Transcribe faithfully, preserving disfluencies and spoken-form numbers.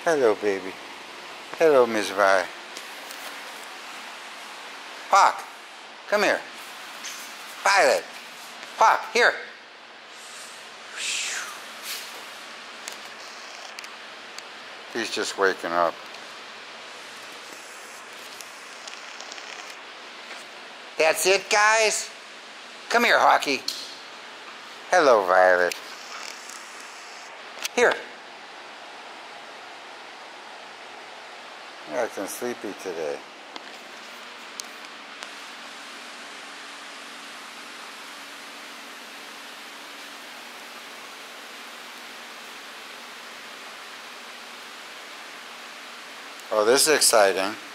Hello, baby. Hello, Miss Vi. Hauk, come here. Violet. Hauk, here. He's just waking up. That's it, guys? Come here, Hawky. Hello, Violet. Here. You're acting sleepy today. Oh, this is exciting.